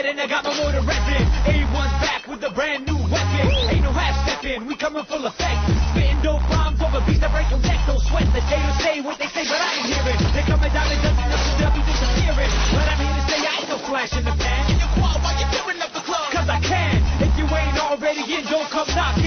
and I got my motor revving. A1's back with a brand new weapon. Ain't no half-stepping, we coming full effect. Spitting dope bombs over beats that break your neck. Don't sweat, the haters say what they say, but I ain't hearing. They coming down and doesn't know they'll be disappearing. But I'm here to say I ain't no flash in the pan. Can you call while you're tearing up the club? Cause I can. If you ain't already in, don't come knocking.